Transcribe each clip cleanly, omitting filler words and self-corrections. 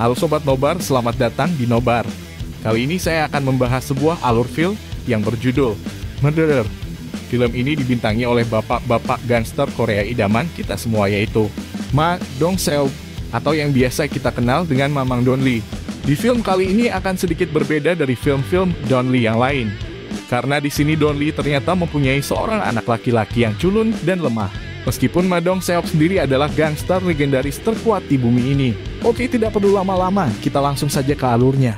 Halo Sobat Nobar, selamat datang di Nobar. Kali ini saya akan membahas sebuah alur film yang berjudul Murderer. Film ini dibintangi oleh bapak-bapak gangster Korea idaman kita semua, yaitu Ma Dong-seok atau yang biasa kita kenal dengan Mamang Don-lee. Di film kali ini akan sedikit berbeda dari film-film Don-lee yang lain. Karena di sini Don-lee ternyata mempunyai seorang anak laki-laki yang culun dan lemah. Meskipun Ma Dong-seok sendiri adalah gangster legendaris terkuat di bumi ini. Oke, tidak perlu lama-lama, kita langsung saja ke alurnya.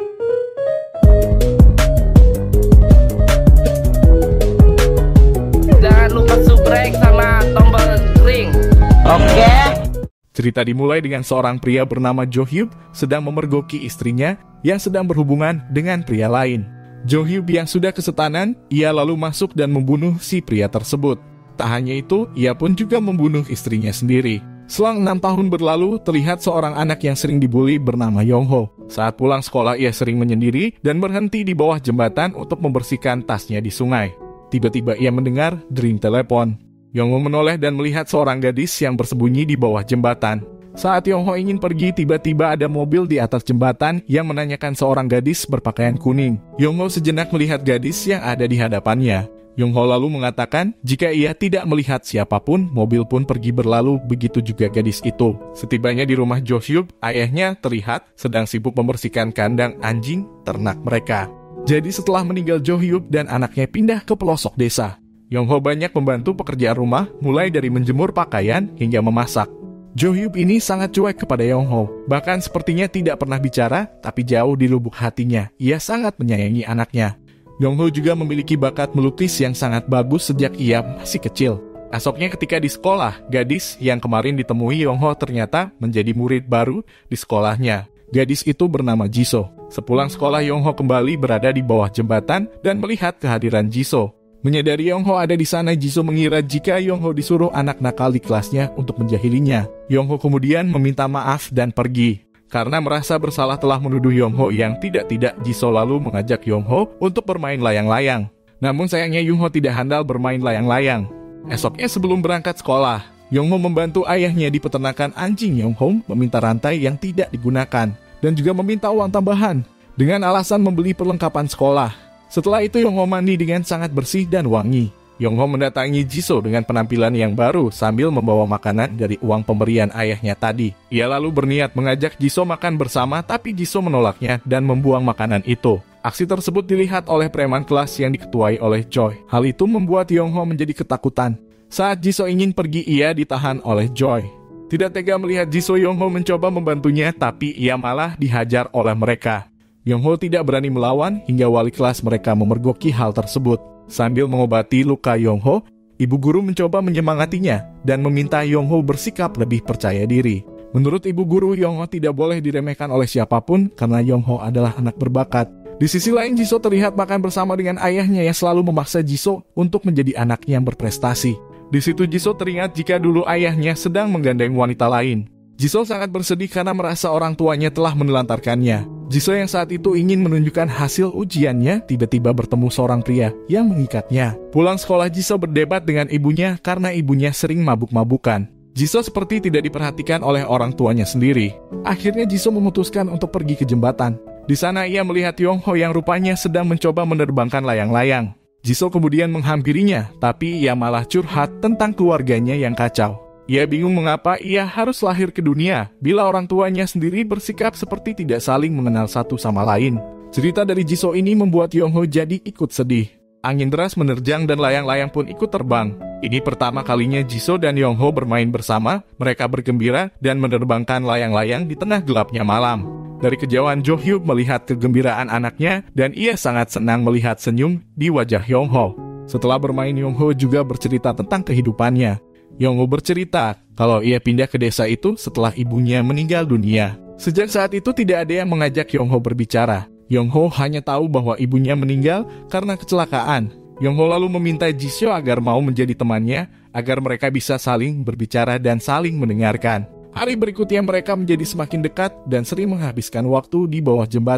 Jangan lupa subscribe sama tombol ring. Oke. Cerita dimulai dengan seorang pria bernama Jo Hyuk sedang memergoki istrinya yang sedang berhubungan dengan pria lain. Jo Hyuk yang sudah kesetanan, ia lalu masuk dan membunuh si pria tersebut. Tak hanya itu, ia pun juga membunuh istrinya sendiri. Selang 6 tahun berlalu, terlihat seorang anak yang sering dibully bernama Yong-ho. Saat pulang sekolah, ia sering menyendiri dan berhenti di bawah jembatan untuk membersihkan tasnya di sungai. Tiba-tiba ia mendengar dering telepon. Yong-ho menoleh dan melihat seorang gadis yang bersembunyi di bawah jembatan. Saat Yong-ho ingin pergi, tiba-tiba ada mobil di atas jembatan yang menanyakan seorang gadis berpakaian kuning. Yong-ho sejenak melihat gadis yang ada di hadapannya. Yong-ho lalu mengatakan jika ia tidak melihat siapapun, mobil pun pergi berlalu, begitu juga gadis itu. Setibanya di rumah Jo Hyuk, ayahnya terlihat sedang sibuk membersihkan kandang anjing ternak mereka. Jadi setelah meninggal Jo Hyuk dan anaknya pindah ke pelosok desa. Yong-ho banyak membantu pekerjaan rumah, mulai dari menjemur pakaian hingga memasak. Jo Hyuk ini sangat cuek kepada Yong-ho, bahkan sepertinya tidak pernah bicara, tapi jauh di lubuk hatinya, ia sangat menyayangi anaknya. Yong-ho juga memiliki bakat melukis yang sangat bagus sejak ia masih kecil. Esoknya ketika di sekolah, gadis yang kemarin ditemui Yong-ho ternyata menjadi murid baru di sekolahnya. Gadis itu bernama Jisoo. Sepulang sekolah, Yong-ho kembali berada di bawah jembatan dan melihat kehadiran Jisoo. Menyadari Yong-ho ada di sana, Jisoo mengira jika Yong-ho disuruh anak nakal di kelasnya untuk menjahilinya. Yong-ho kemudian meminta maaf dan pergi. Karena merasa bersalah telah menuduh Yong-ho yang tidak-tidak, Jisoo lalu mengajak Yong-ho untuk bermain layang-layang. Namun sayangnya Yong-ho tidak handal bermain layang-layang. Esoknya sebelum berangkat sekolah, Yong-ho membantu ayahnya di peternakan anjing. Yong-ho meminta rantai yang tidak digunakan dan juga meminta uang tambahan dengan alasan membeli perlengkapan sekolah. Setelah itu Yong-ho mandi dengan sangat bersih dan wangi. Yong-ho mendatangi Jisoo dengan penampilan yang baru sambil membawa makanan dari uang pemberian ayahnya tadi. Ia lalu berniat mengajak Jisoo makan bersama, tapi Jisoo menolaknya dan membuang makanan itu. Aksi tersebut dilihat oleh preman kelas yang diketuai oleh Choi. Hal itu membuat Yong-ho menjadi ketakutan. Saat Jisoo ingin pergi, ia ditahan oleh Choi. Tidak tega melihat Jisoo, Yong-ho mencoba membantunya, tapi ia malah dihajar oleh mereka. Yong-ho tidak berani melawan hingga wali kelas mereka memergoki hal tersebut. Sambil mengobati luka Yong-ho, ibu guru mencoba menyemangatinya dan meminta Yong-ho bersikap lebih percaya diri. Menurut ibu guru, Yong-ho tidak boleh diremehkan oleh siapapun karena Yong-ho adalah anak berbakat. Di sisi lain, Jisoo terlihat makan bersama dengan ayahnya yang selalu memaksa Jisoo untuk menjadi anak yang berprestasi. Di situ Jisoo teringat jika dulu ayahnya sedang menggandeng wanita lain. Jisoo sangat bersedih karena merasa orang tuanya telah menelantarkannya. Jisoo yang saat itu ingin menunjukkan hasil ujiannya, tiba-tiba bertemu seorang pria yang mengikatnya. Pulang sekolah, Jisoo berdebat dengan ibunya karena ibunya sering mabuk-mabukan. Jisoo seperti tidak diperhatikan oleh orang tuanya sendiri. Akhirnya Jisoo memutuskan untuk pergi ke jembatan. Di sana ia melihat Yong-ho yang rupanya sedang mencoba menerbangkan layang-layang. Jisoo kemudian menghampirinya, tapi ia malah curhat tentang keluarganya yang kacau. Ia bingung mengapa ia harus lahir ke dunia bila orang tuanya sendiri bersikap seperti tidak saling mengenal satu sama lain. Cerita dari Jisoo ini membuat Yong-ho jadi ikut sedih. Angin deras menerjang dan layang-layang pun ikut terbang. Ini pertama kalinya Jisoo dan Yong-ho bermain bersama. Mereka bergembira dan menerbangkan layang-layang di tengah gelapnya malam. Dari kejauhan Jo Hyuk melihat kegembiraan anaknya dan ia sangat senang melihat senyum di wajah Yong-ho. Setelah bermain, Yong-ho juga bercerita tentang kehidupannya. Yong-ho bercerita kalau ia pindah ke desa itu setelah ibunya meninggal dunia. Sejak saat itu tidak ada yang mengajak Yong-ho berbicara. Yong-ho hanya tahu bahwa ibunya meninggal karena kecelakaan. Yong-ho lalu meminta Jisoo agar mau menjadi temannya agar mereka bisa saling berbicara dan saling mendengarkan. Hari berikutnya mereka menjadi semakin dekat dan sering menghabiskan waktu di bawah jembatan.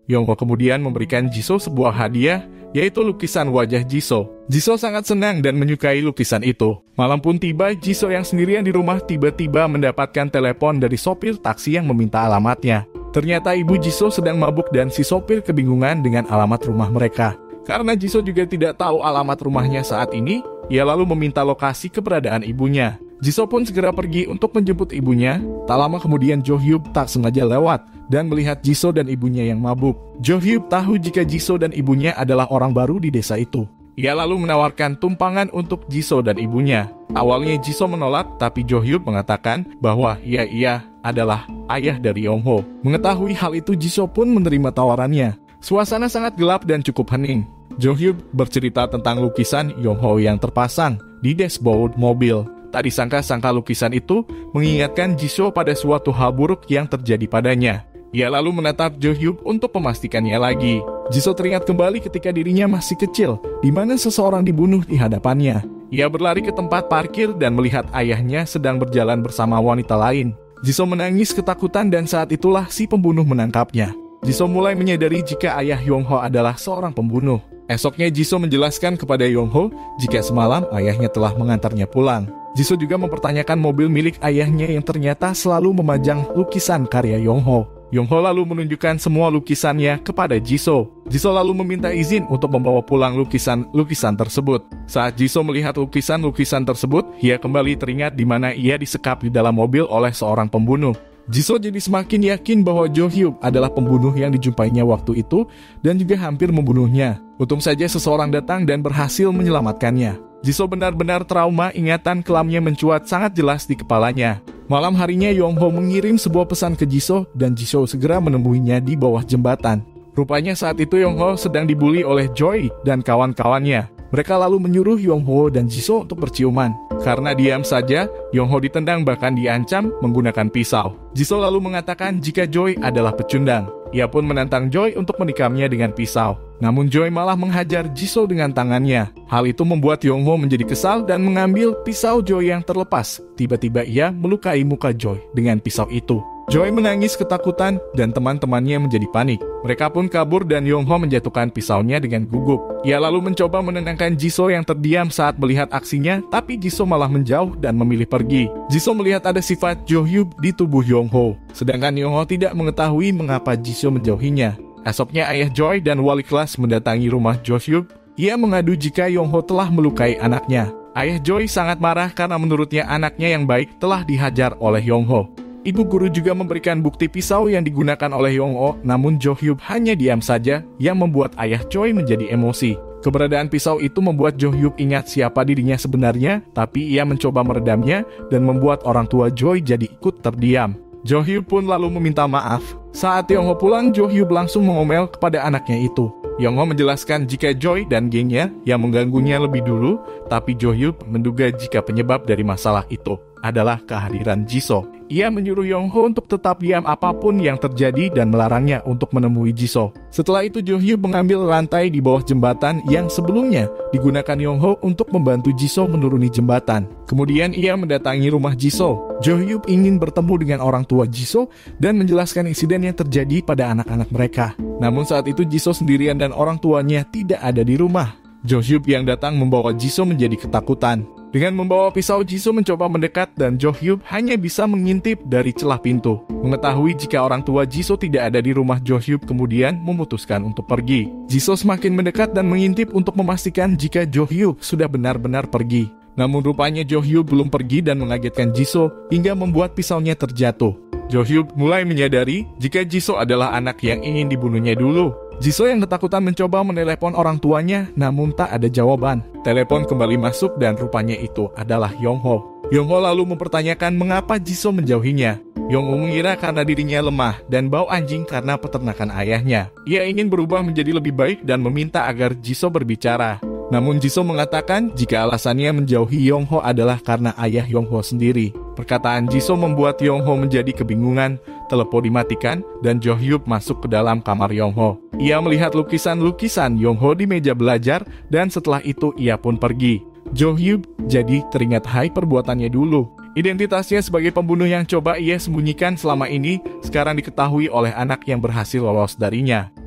Yongho kemudian memberikan Jisoo sebuah hadiah, yaitu lukisan wajah Jisoo. Jisoo sangat senang dan menyukai lukisan itu. Malam pun tiba, Jisoo yang sendirian di rumah tiba-tiba mendapatkan telepon dari sopir taksi yang meminta alamatnya. Ternyata ibu Jisoo sedang mabuk dan si sopir kebingungan dengan alamat rumah mereka. Karena Jisoo juga tidak tahu alamat rumahnya saat ini, ia lalu meminta lokasi keberadaan ibunya. Jisoo pun segera pergi untuk menjemput ibunya. Tak lama kemudian Jo Hyuk tak sengaja lewat dan melihat Jisoo dan ibunya yang mabuk. Jo Hyuk tahu jika Jisoo dan ibunya adalah orang baru di desa itu. Ia lalu menawarkan tumpangan untuk Jisoo dan ibunya. Awalnya Jisoo menolak, tapi Jo Hyuk mengatakan bahwa ia adalah ayah dari Yongho. Mengetahui hal itu, Jisoo pun menerima tawarannya. Suasana sangat gelap dan cukup hening. Jo Hyuk bercerita tentang lukisan Yongho yang terpasang di dashboard mobil. Tak disangka-sangka lukisan itu mengingatkan Jisoo pada suatu hal buruk yang terjadi padanya. Ia lalu menatap Jo Hyuk untuk memastikannya lagi. Jisoo teringat kembali ketika dirinya masih kecil, di mana seseorang dibunuh di hadapannya. Ia berlari ke tempat parkir dan melihat ayahnya sedang berjalan bersama wanita lain. Jisoo menangis ketakutan dan saat itulah si pembunuh menangkapnya. Jisoo mulai menyadari jika ayah Yongho adalah seorang pembunuh. Esoknya Jisoo menjelaskan kepada Yongho jika semalam ayahnya telah mengantarnya pulang. Jisoo juga mempertanyakan mobil milik ayahnya yang ternyata selalu memajang lukisan karya Yongho. Yongho lalu menunjukkan semua lukisannya kepada Jisoo. Jisoo lalu meminta izin untuk membawa pulang lukisan tersebut. Saat Jisoo melihat lukisan tersebut, ia kembali teringat di mana ia disekap di dalam mobil oleh seorang pembunuh. Jisoo jadi semakin yakin bahwa Jo Hyuk adalah pembunuh yang dijumpainya waktu itu dan juga hampir membunuhnya. Untung saja seseorang datang dan berhasil menyelamatkannya. Jisoo benar-benar trauma, ingatan kelamnya mencuat sangat jelas di kepalanya. Malam harinya Yongho mengirim sebuah pesan ke Jisoo dan Jisoo segera menemuinya di bawah jembatan. Rupanya saat itu Yongho sedang dibully oleh Joy dan kawan-kawannya. Mereka lalu menyuruh Yongho dan Jisoo untuk berciuman. Karena diam saja, Yongho ditendang bahkan diancam menggunakan pisau. Jisoo lalu mengatakan jika Joy adalah pecundang. Ia pun menantang Joy untuk menikamnya dengan pisau. Namun Joy malah menghajar Jisoo dengan tangannya. Hal itu membuat Yongho menjadi kesal dan mengambil pisau Joy yang terlepas. Tiba-tiba ia melukai muka Joy dengan pisau itu. Joy menangis ketakutan dan teman-temannya menjadi panik. Mereka pun kabur dan Yongho menjatuhkan pisaunya dengan gugup. Ia lalu mencoba menenangkan Jisoo yang terdiam saat melihat aksinya, tapi Jisoo malah menjauh dan memilih pergi. Jisoo melihat ada sifat Jo Hyuk di tubuh Yongho, sedangkan Yongho tidak mengetahui mengapa Jisoo menjauhinya. Esoknya ayah Joy dan wali kelas mendatangi rumah Jo Hyuk. Ia mengadu jika Yongho telah melukai anaknya. Ayah Joy sangat marah karena menurutnya anaknya yang baik telah dihajar oleh Yongho. Ibu guru juga memberikan bukti pisau yang digunakan oleh Yongho, namun Jo Hyuk hanya diam saja, yang membuat ayah Joy menjadi emosi. Keberadaan pisau itu membuat Jo Hyuk ingat siapa dirinya sebenarnya, tapi ia mencoba meredamnya dan membuat orang tua Joy jadi ikut terdiam. Jo Hyuk pun lalu meminta maaf. Saat Yongho pulang, Jo Hyuk langsung mengomel kepada anaknya itu. Yongho menjelaskan jika Joy dan gengnya yang mengganggunya lebih dulu, tapi Jo Hyuk menduga jika penyebab dari masalah itu adalah kehadiran Jisoo. Ia menyuruh Yongho untuk tetap diam apapun yang terjadi dan melarangnya untuk menemui Jisoo. Setelah itu Jo Hyuk mengambil rantai di bawah jembatan yang sebelumnya digunakan Yongho untuk membantu Jisoo menuruni jembatan. Kemudian ia mendatangi rumah Jisoo. Jo Hyuk ingin bertemu dengan orang tua Jisoo dan menjelaskan insiden yang terjadi pada anak-anak mereka. Namun saat itu Jisoo sendirian dan orang tuanya tidak ada di rumah. Jo Hyuk yang datang membawa Jisoo menjadi ketakutan. Dengan membawa pisau, Jisoo mencoba mendekat dan Jo Hyuk hanya bisa mengintip dari celah pintu. Mengetahui jika orang tua Jisoo tidak ada di rumah, Jo Hyuk kemudian memutuskan untuk pergi. Jisoo semakin mendekat dan mengintip untuk memastikan jika Jo Hyuk sudah benar-benar pergi. Namun rupanya Jo Hyuk belum pergi dan mengagetkan Jisoo hingga membuat pisaunya terjatuh. Jo Hyuk mulai menyadari jika Jisoo adalah anak yang ingin dibunuhnya dulu. Jisoo yang ketakutan mencoba menelepon orang tuanya, namun tak ada jawaban. Telepon kembali masuk dan rupanya itu adalah Yongho. Yongho lalu mempertanyakan mengapa Jisoo menjauhinya. Yongho mengira karena dirinya lemah dan bau anjing karena peternakan ayahnya. Ia ingin berubah menjadi lebih baik dan meminta agar Jisoo berbicara. Namun Jisoo mengatakan jika alasannya menjauhi Yongho adalah karena ayah Yongho sendiri. Perkataan Jisoo membuat Yongho menjadi kebingungan, telepon dimatikan, dan Jo Hyuk masuk ke dalam kamar Yongho. Ia melihat lukisan-lukisan Yongho di meja belajar, dan setelah itu ia pun pergi. Jo Hyuk jadi teringat perbuatannya dulu. Identitasnya sebagai pembunuh yang coba ia sembunyikan selama ini, sekarang diketahui oleh anak yang berhasil lolos darinya.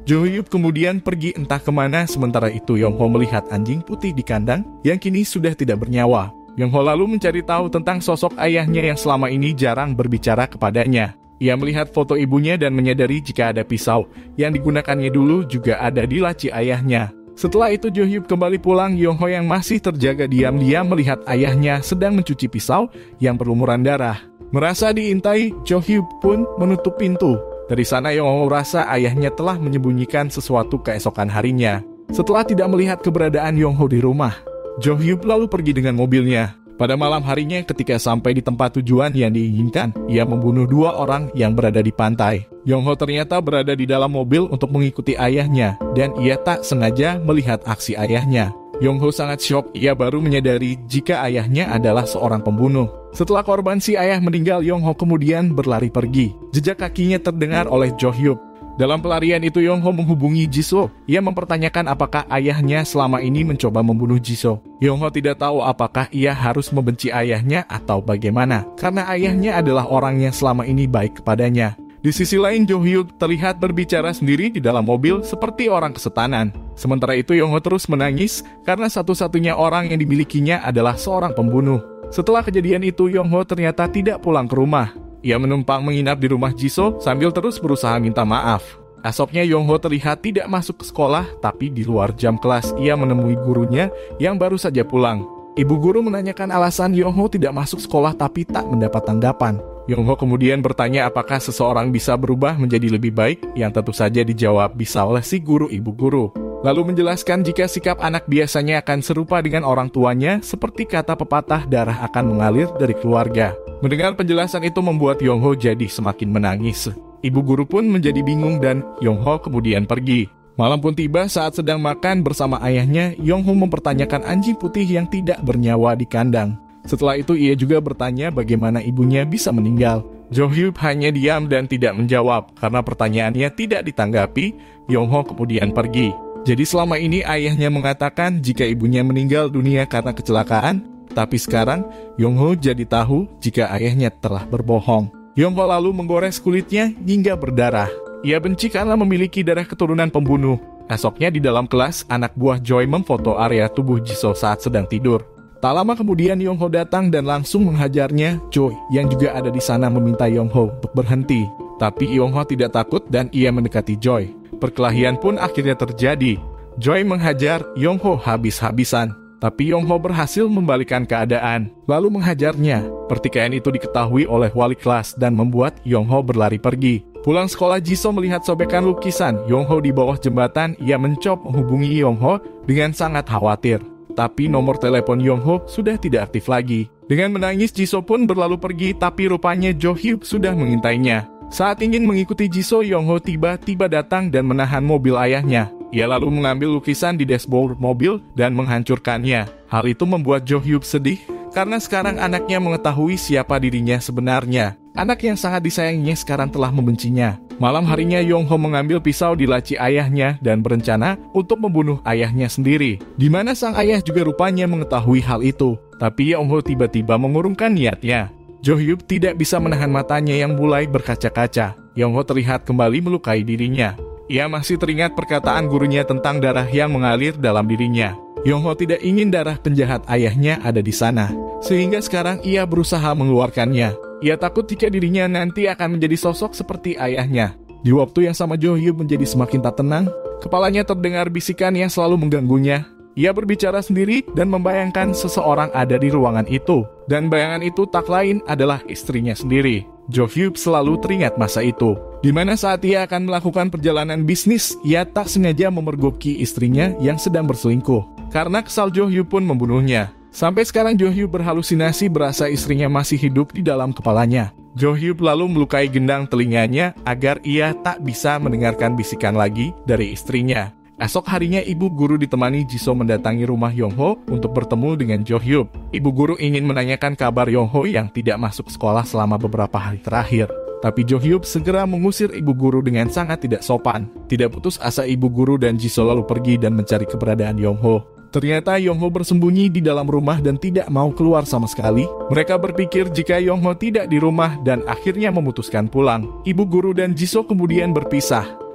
Jo Hyuk kemudian pergi entah kemana, sementara itu Yongho melihat anjing putih di kandang yang kini sudah tidak bernyawa. Yongho lalu mencari tahu tentang sosok ayahnya yang selama ini jarang berbicara kepadanya. Ia melihat foto ibunya dan menyadari jika ada pisau yang digunakannya dulu juga ada di laci ayahnya. Setelah itu Jo Hyuk kembali pulang. Yongho yang masih terjaga diam-diam melihat ayahnya sedang mencuci pisau yang berlumuran darah. Merasa diintai, Jo Hyuk pun menutup pintu. Dari sana Yongho merasa ayahnya telah menyembunyikan sesuatu keesokan harinya. Setelah tidak melihat keberadaan Yongho di rumah, Jo Hyuk lalu pergi dengan mobilnya. Pada malam harinya ketika sampai di tempat tujuan yang diinginkan, ia membunuh 2 orang yang berada di pantai. Yongho ternyata berada di dalam mobil untuk mengikuti ayahnya, dan ia tak sengaja melihat aksi ayahnya. Yongho sangat syok, ia baru menyadari jika ayahnya adalah seorang pembunuh. Setelah korban si ayah meninggal, Yongho kemudian berlari pergi. Jejak kakinya terdengar oleh Jo Hyuk. Dalam pelarian itu Yongho menghubungi Jisoo. Ia mempertanyakan apakah ayahnya selama ini mencoba membunuh Jisoo. Yongho tidak tahu apakah ia harus membenci ayahnya atau bagaimana, karena ayahnya adalah orang yang selama ini baik kepadanya. Di sisi lain Jo Hyuk terlihat berbicara sendiri di dalam mobil seperti orang kesetanan. Sementara itu Yongho terus menangis karena satu-satunya orang yang dimilikinya adalah seorang pembunuh. Setelah kejadian itu Yongho ternyata tidak pulang ke rumah. Ia menumpang menginap di rumah Jisoo sambil terus berusaha minta maaf. Esoknya Yongho terlihat tidak masuk ke sekolah, tapi di luar jam kelas ia menemui gurunya yang baru saja pulang. Ibu guru menanyakan alasan Yongho tidak masuk sekolah tapi tak mendapat tanggapan. Yongho kemudian bertanya apakah seseorang bisa berubah menjadi lebih baik, yang tentu saja dijawab bisa oleh si guru ibu guru. Lalu menjelaskan jika sikap anak biasanya akan serupa dengan orang tuanya, seperti kata pepatah darah akan mengalir dari keluarga. Mendengar penjelasan itu membuat Yongho jadi semakin menangis. Ibu guru pun menjadi bingung dan Yongho kemudian pergi. Malam pun tiba. Saat sedang makan bersama ayahnya, Yongho mempertanyakan anjing putih yang tidak bernyawa di kandang. Setelah itu ia juga bertanya bagaimana ibunya bisa meninggal. Jo Hyuk hanya diam dan tidak menjawab. Karena pertanyaannya tidak ditanggapi, Yongho kemudian pergi. Jadi selama ini ayahnya mengatakan jika ibunya meninggal dunia karena kecelakaan, tapi sekarang Yongho jadi tahu jika ayahnya telah berbohong. Yongho lalu menggores kulitnya hingga berdarah. Ia benci karena memiliki darah keturunan pembunuh. Esoknya di dalam kelas, anak buah Joy memfoto area tubuh Jisoo saat sedang tidur. Tak lama kemudian Yongho datang dan langsung menghajarnya. Joy yang juga ada di sana meminta Yongho untuk berhenti. Tapi Yongho tidak takut dan ia mendekati Joy. Perkelahian pun akhirnya terjadi. Joy menghajar Yongho habis-habisan. Tapi Yongho berhasil membalikan keadaan, lalu menghajarnya. Pertikaian itu diketahui oleh wali kelas dan membuat Yongho berlari pergi. Pulang sekolah, Jisoo melihat sobekan lukisan Yongho di bawah jembatan. Ia mencoba menghubungi Yongho dengan sangat khawatir. Tapi nomor telepon Yongho sudah tidak aktif lagi. Dengan menangis, Jisoo pun berlalu pergi, tapi rupanya Jo Hyuk sudah mengintainya. Saat ingin mengikuti Jisoo, Yongho tiba-tiba datang dan menahan mobil ayahnya. Ia lalu mengambil lukisan di dashboard mobil dan menghancurkannya. Hal itu membuat Jo Hyuk sedih karena sekarang anaknya mengetahui siapa dirinya sebenarnya. Anak yang sangat disayanginya sekarang telah membencinya. Malam harinya Yongho mengambil pisau di laci ayahnya dan berencana untuk membunuh ayahnya sendiri. Di mana sang ayah juga rupanya mengetahui hal itu. Tapi Yongho tiba-tiba mengurungkan niatnya. Jo Hyuk tidak bisa menahan matanya yang mulai berkaca-kaca. Yongho terlihat kembali melukai dirinya. Ia masih teringat perkataan gurunya tentang darah yang mengalir dalam dirinya. Yongho tidak ingin darah penjahat ayahnya ada di sana, sehingga sekarang ia berusaha mengeluarkannya. Ia takut jika dirinya nanti akan menjadi sosok seperti ayahnya. Di waktu yang sama Jo Hyuk menjadi semakin tak tenang. Kepalanya terdengar bisikan yang selalu mengganggunya. Ia berbicara sendiri dan membayangkan seseorang ada di ruangan itu. Dan bayangan itu tak lain adalah istrinya sendiri. Jo Hyuk selalu teringat masa itu, di mana saat ia akan melakukan perjalanan bisnis, ia tak sengaja memergoki istrinya yang sedang berselingkuh. Karena kesal, Jo Hyuk pun membunuhnya. Sampai sekarang Jo Hyuk berhalusinasi berasa istrinya masih hidup di dalam kepalanya. Jo Hyuk lalu melukai gendang telinganya agar ia tak bisa mendengarkan bisikan lagi dari istrinya. Esok harinya ibu guru ditemani Jisoo mendatangi rumah Yongho untuk bertemu dengan Jo Hyuk. Ibu guru ingin menanyakan kabar Yongho yang tidak masuk sekolah selama beberapa hari terakhir. Tapi Jo Hyuk segera mengusir ibu guru dengan sangat tidak sopan. Tidak putus asa ibu guru dan Jisoo lalu pergi dan mencari keberadaan Yongho. Ternyata Yongho bersembunyi di dalam rumah dan tidak mau keluar sama sekali. Mereka berpikir jika Yongho tidak di rumah dan akhirnya memutuskan pulang. Ibu guru dan Jisoo kemudian berpisah.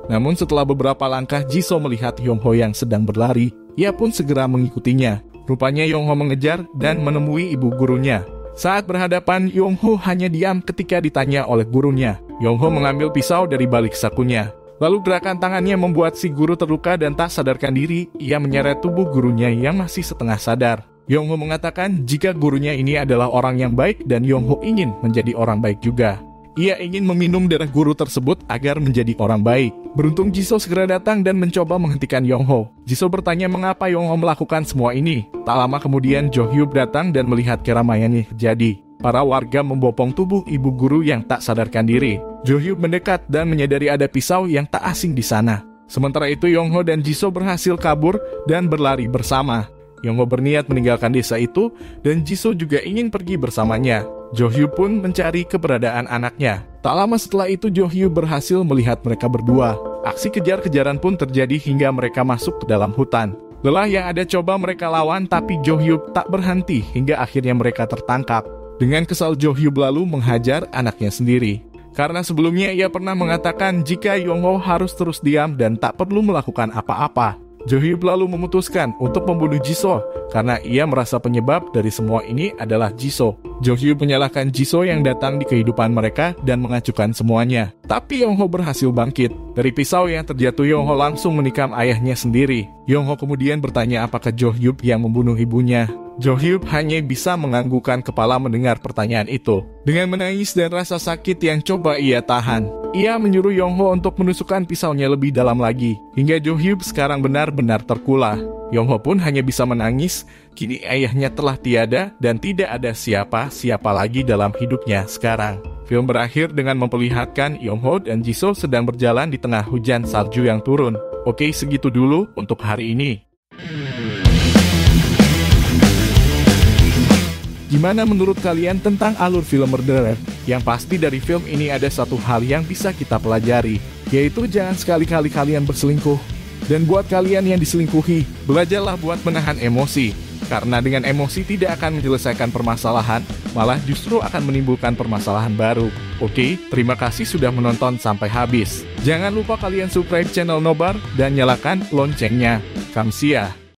Namun setelah beberapa langkah, Jisoo melihat Yongho yang sedang berlari. Ia pun segera mengikutinya. Rupanya Yongho mengejar dan menemui ibu gurunya. Saat berhadapan, Yongho hanya diam ketika ditanya oleh gurunya. Yongho mengambil pisau dari balik sakunya. Lalu gerakan tangannya membuat si guru terluka dan tak sadarkan diri. Ia menyeret tubuh gurunya yang masih setengah sadar. Yongho mengatakan jika gurunya ini adalah orang yang baik dan Yongho ingin menjadi orang baik juga. Ia ingin meminum darah guru tersebut agar menjadi orang baik. Beruntung Jisoo segera datang dan mencoba menghentikan Yongho. Jisoo bertanya mengapa Yongho melakukan semua ini. Tak lama kemudian Jo Hyuk datang dan melihat keramaian yang terjadi. Para warga membopong tubuh ibu guru yang tak sadarkan diri. Jo Hyuk mendekat dan menyadari ada pisau yang tak asing di sana. Sementara itu Yongho dan Jisoo berhasil kabur dan berlari bersama. Yongho berniat meninggalkan desa itu dan Jisoo juga ingin pergi bersamanya. Jo Hyuk pun mencari keberadaan anaknya. Tak lama setelah itu Jo Hyuk berhasil melihat mereka berdua. Aksi kejar-kejaran pun terjadi hingga mereka masuk ke dalam hutan. Lelah yang ada coba mereka lawan tapi Jo Hyuk tak berhenti hingga akhirnya mereka tertangkap. Dengan kesal Jo Hyuk lalu menghajar anaknya sendiri. Karena sebelumnya ia pernah mengatakan jika Yongho harus terus diam dan tak perlu melakukan apa-apa. Jo Hyuk lalu memutuskan untuk membunuh Jisoo karena ia merasa penyebab dari semua ini adalah Jisoo. Jo Hyuk menyalahkan Jisoo yang datang di kehidupan mereka dan mengacukan semuanya. Tapi Yongho berhasil bangkit. Dari pisau yang terjatuh, Yongho langsung menikam ayahnya sendiri. Yongho kemudian bertanya apakah Jo Hyuk yang membunuh ibunya. Jo Hyuk hanya bisa menganggukkan kepala mendengar pertanyaan itu. Dengan menangis dan rasa sakit yang coba ia tahan, ia menyuruh Yongho untuk menusukkan pisaunya lebih dalam lagi, hingga Jo Hyuk sekarang benar-benar terkulah. Yongho pun hanya bisa menangis, kini ayahnya telah tiada dan tidak ada siapa-siapa lagi dalam hidupnya sekarang. Film berakhir dengan memperlihatkan Yongho dan Jisoo sedang berjalan di tengah hujan salju yang turun. Oke, segitu dulu untuk hari ini. Gimana menurut kalian tentang alur film Murderer? Yang pasti dari film ini ada satu hal yang bisa kita pelajari, yaitu jangan sekali-kali kalian berselingkuh. Dan buat kalian yang diselingkuhi, belajarlah buat menahan emosi. Karena dengan emosi tidak akan menyelesaikan permasalahan, malah justru akan menimbulkan permasalahan baru. Oke, terima kasih sudah menonton sampai habis. Jangan lupa kalian subscribe channel Nobar dan nyalakan loncengnya. Kamsia.